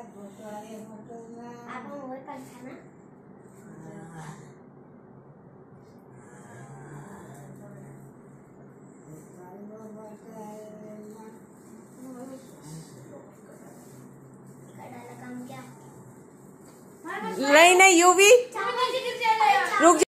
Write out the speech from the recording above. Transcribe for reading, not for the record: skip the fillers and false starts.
आप मोबाइल पर था ना? नहीं यूवी रुक